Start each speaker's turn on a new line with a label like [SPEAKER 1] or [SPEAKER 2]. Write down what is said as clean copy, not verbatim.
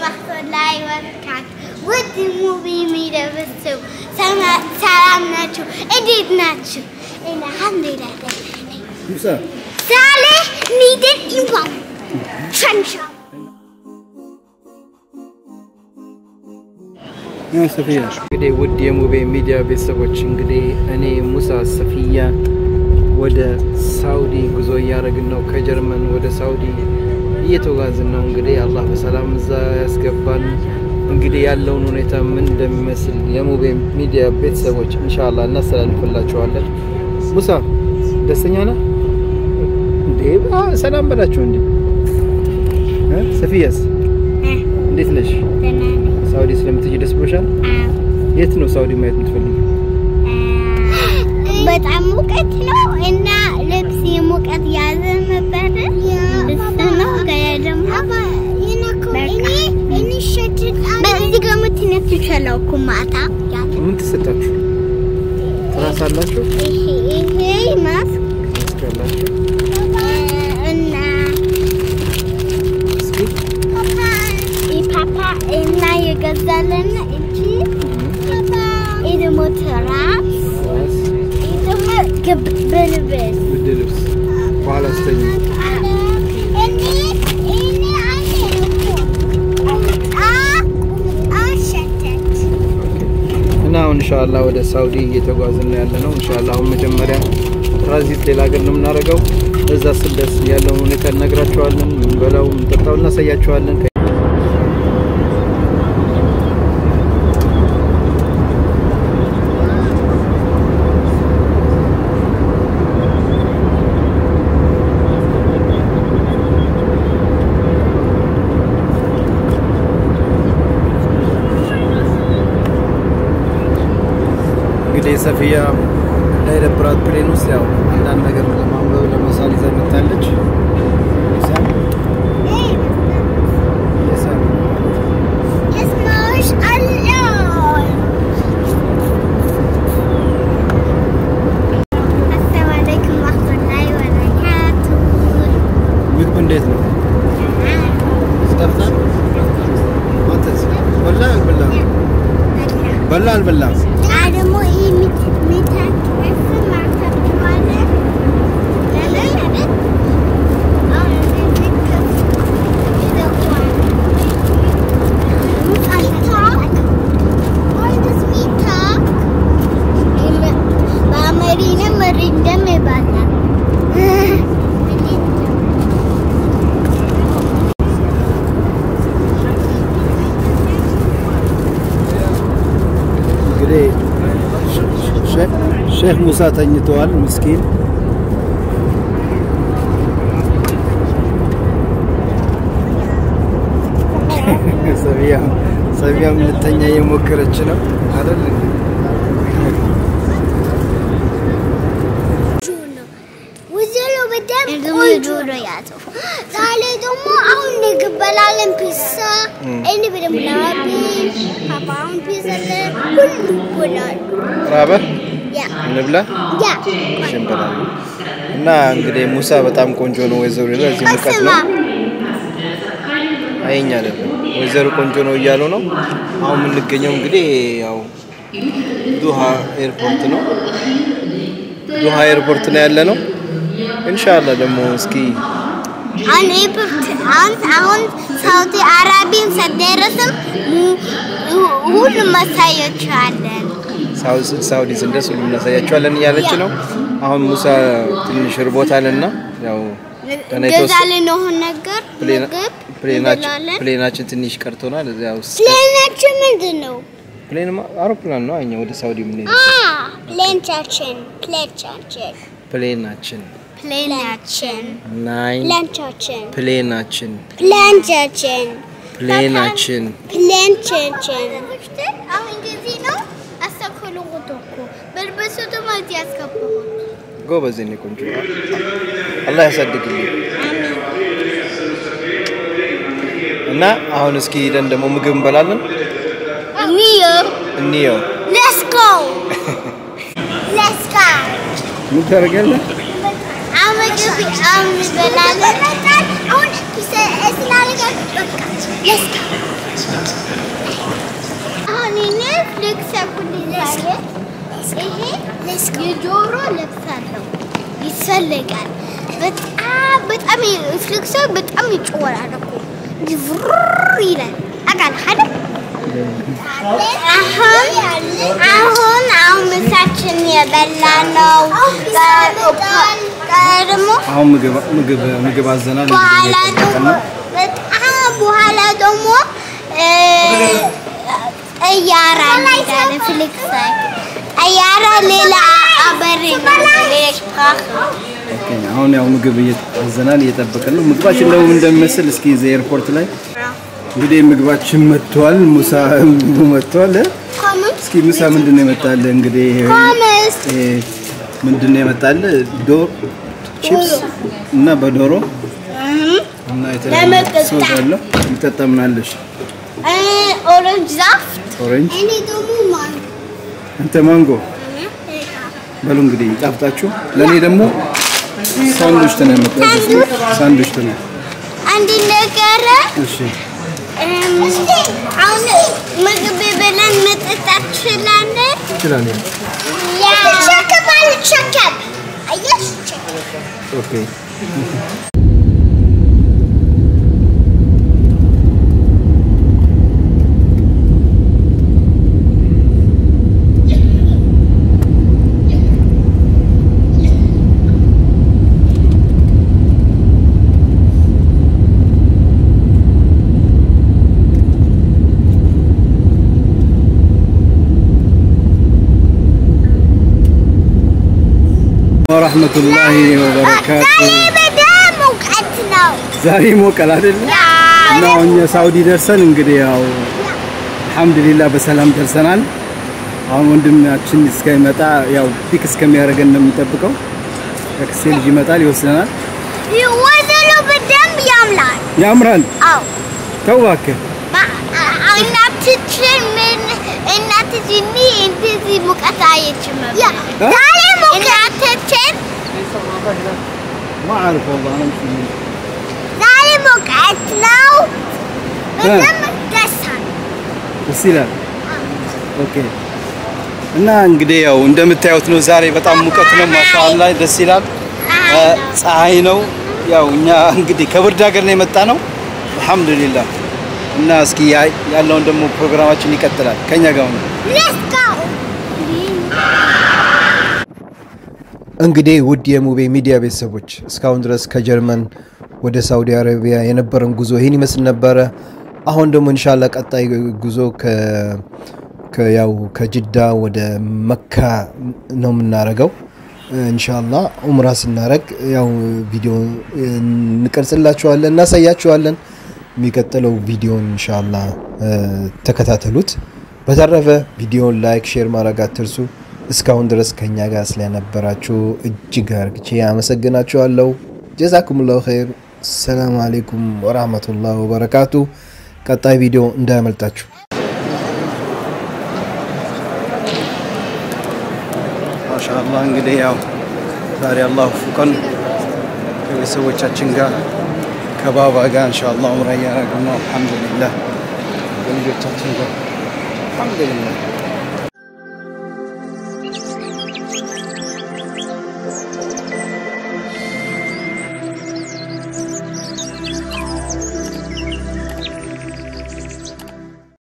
[SPEAKER 1] warahmatullahi wabarakatuh. With the movie media so salam nacho. Edit nacho. Alhamdulillah.
[SPEAKER 2] Musa.
[SPEAKER 1] Saleh needed imam. Sunshine.
[SPEAKER 2] يا صفية እንግዲህ ውድ የሙቤ ሚዲያ ቤተሰቦች እንግዲህ እኔ ሙሳ ሰፊያ ወደ ሳውዲ ጉዞ ያረግን ነው ከጀርመን ወደ ሳውዲ እየተጓዝን ነው እንግዲህ አላህ በሰላም እዛ ያስገባን እንግዲህ ያለውን ሁኔታ ምን እንደሚመስል የሙቤ ሚዲያ ቤተሰቦች ኢንሻአላህ እናስተላልፍላችኋለን ሙሳ ደስተኛ ነህ እንዴ ሰላም በላችሁ እንዴ ሰፊያስ እንዴት ነሽ ሳውዲ ስለምትጂ ደስ ብሎሻል የት ነው ሳውዲ ማየት የምትፈልጊው
[SPEAKER 1] በጣም ሙቀት ነው እና ልብስ የሙቀት ያዘ ነበር እሱነው ከያደም እኔ ሸትት በዚህ ገመት ነትቻለው ኩማታ
[SPEAKER 2] ምን ተሰጣችሁ ትራሳላችሁ
[SPEAKER 1] ይሄ ማስክ
[SPEAKER 2] ያላችሁ
[SPEAKER 1] እና ፓፓ እና የገዛለን እንጂ ፓፓ ኢደሞተራስ بالبس
[SPEAKER 2] باللبس وعلى استني እና ኢንሻአላህ ወደ ሳውዲ እየተጓዝን ያለነው ኢንሻአላህ መጀመሪያ ትራንዚት ሌላ ሀገር ነው የምናደርገው እዛ ስደስ ያለው ሁኔታ ነግራችኋለን እንበላው እንጠጣው እናሳያችኋለን ሰፊያ ዳይረክተራት ፕሌኑስ ያው አንዳንድ ነገር ለማንበብ ለመሳል ይዘን መጣለች እንዴት ነው استفدت ወተስ በላ አልበላ
[SPEAKER 1] አደሞ ሚታክ ማርካት ማለት ለለለ
[SPEAKER 2] شيخ موسى تنيتوال مسكين سبيا من التنيا يمكرች ነው አይደል
[SPEAKER 1] ወዘሎ በደም ቆንጆ ያዘው ዛሬ ደግሞ አሁን ንግበላለን ፒሳ እኔ በደም ላቢ ፓፓውን ፒሳ ሁሉ ይበላል
[SPEAKER 2] ራበ እንብላ ሽምብላ እና እንግዲህ ሙሳ በጣም ቆንጆ ነው ወይዘሮ ለዚህ ሙቀት ነው አይኛ አይደለም ወይዘሮ ቆንጆ ነው እያሉ ነው አሁን ምን ልገኘው እንግዲህ ያው ዱሃ ኤርፖርት ነው ዱሃ ኤርፖርት ነው ያለ ነው ኢንሻአላህ ደግሞ እስኪ አሁን ሳውዲ አረቢያን ሰደረስም ሁሉ ማሳያችኋለን ሳውዲ እንደሱ እናሳያችኋለን ያለች ነው አሁን ሙሳ ትንሽ ርቦታልና ያው
[SPEAKER 1] ገዛልን ነው ነገር
[SPEAKER 2] ፕሌናችን ትንሽ ቀርቶናል ያው
[SPEAKER 1] ፕሌናችን ምንድነው
[SPEAKER 2] ፕሌን አውሮፕላን ነው አኛ ወደ ሳውዲ ምን ነው
[SPEAKER 1] ፕሌናችን አሁን እንደዚህ ነው አስተካክሉ ወጥቶ በልበሱት ማለት ያስከፈሉት
[SPEAKER 2] ጎበዝ ነው ቆንጆ አላህ ያሳድግልኝ አሜን እና አሁን እስኪ ሄደን ደግሞ ምግብ እንበላለን እንየው
[SPEAKER 1] let's go
[SPEAKER 2] ምን ታረጋለህ
[SPEAKER 1] አመግብ በላለን አሁን እስላልጋ let's go ፍሌክስ ኩሊዛየ ይሄ የጆሮ ለብሳለሁ ይፈልጋል በጣም ፍሌክስ በጣም ይጮራል እኮ ይፍር ይላል አቃል አይደል አሁን ምሳችን የበላነው ቀርሞ
[SPEAKER 2] አሁን ምግብ አዘናል
[SPEAKER 1] በኋላ ደግሞ አያራ ለዳለ ፍሊክስ አያራ ሌላ አበሬ
[SPEAKER 2] አሁን ያው ምግብ እየተዘናል እየተጠበቀን ነው ምግባችን ነው እንደሚመስል እስኪ ኤርፖርት ላይ እንግዲህ ምግባችን መጥቷል ሙሳ መጥቷል እስኪ ሙሳ ምንድነው የመጣለ እንግዲህ ምንድነው የመጣለ ዶሮ ቺፕስ እና በዶሮ እና የተለያዩ ይተጠምናለሽ
[SPEAKER 1] ኦሬንጅ ዛፍት
[SPEAKER 2] ኦሬንጅ
[SPEAKER 1] እኔ ደግሞ ማንጎ
[SPEAKER 2] አንተ ማንጎ በሉ እንግዲህ ጣፍጣችሁ ለኔ ደግሞ ሳንድዊች ተነመጣለሽ ሳንድዊች ተነ
[SPEAKER 1] አንድ ነገር
[SPEAKER 2] እሺ
[SPEAKER 1] አሁን ምግብ በለን መጠጣት ይችላል ያ ቸከብ አየሽ
[SPEAKER 2] ኦኬ ورحمة الله وبركاته. زاري موكل هذا. نحن سعودي درسنا إنجليزي. الحمد لله بسلام درسنا. عندنا أشين إسكاي متى ياو بيك إسكاي ميارجنا متبقى. أكسل جي متى ليوصلنا.
[SPEAKER 1] يوصلوا بدم يامران.
[SPEAKER 2] يامران.
[SPEAKER 1] أو.
[SPEAKER 2] توك.
[SPEAKER 1] ما أنا تشين من أنا تجيني أنت زي مكتاية شمال. يا.
[SPEAKER 2] ما أعرف والله أنا مش مني.
[SPEAKER 1] زاري مقعدنا بدم دسان.
[SPEAKER 2] وسيلة. أوكي. أنا እንግዲህ ያው እንደምታዩት ነው ዛሬ በጣም ሙቀት ነው ማሻአላህ ደስ ይላል ፀሐይ ነው ያው እኛ እንግዲህ ከብርድ ሀገር ነው የመጣ ነው አልহামዱሊላህ እና እስኪ ያለውን ደግሞ ፕሮግራማችን ይቀጥላል ከኛ ጋር ነው
[SPEAKER 1] Let's go.
[SPEAKER 2] እንግዲህ ውድ የሙቤ ሚዲያ ቤተሰቦች እስካሁን ድረስ ከጀርመን ወደ ሳውዲ አረቢያ የነበረን ጉዞ ይሄን ይመስል ነበር አሁን ደግሞ ኢንሻአላህ ቀጣይ ጉዞ ከጅዳ ወደ መካ ነው የምናረጋው ኢንሻአላህ ኡምራ ስናረግ ያው ቪዲዮ እንቀርጽላችኋለን እናሳያችኋለን የሚቀጥለው ቪዲዮ ኢንሻአላህ ተከታተሉት በተረፈ ቪዲዮን ላይክ ሼር ማድረግ አትርሱ እስካሁን ድረስ ከኛ ጋር ስለነበራችሁ እጅግ አርግቼ አመሰግናችኋለሁ ጀዛኩሙላሁ ኸይር ሰላም አለይኩም ወራህመቱላሂ ወበረካቱ ቀጣይ ቪዲዮ እንዳያመልጣችሁ ማሻአላህ እንግዲህ ያው ዛሬ አላህ ፍቀን ከቤተሰቦቻችን ጋር ከባባ ጋር ኢንሻአላህ ኡምራ ያረግነው አልহামዱሊላህ ከልጆቻችን ጋር አልহামዱሊላህ